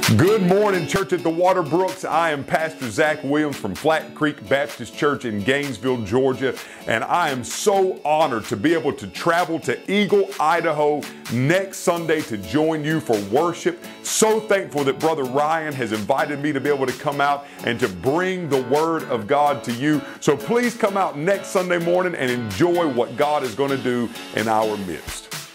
Good morning, church at the Waterbrooks. I am Pastor Zack Williams from Flat Creek Baptist Church in Gainesville, Georgia, and I am so honored to be able to travel to Eagle, Idaho next Sunday to join you for worship. So thankful that Brother Ryan has invited me to be able to come out and to bring the Word of God to you. So please come out next Sunday morning and enjoy what God is going to do in our midst.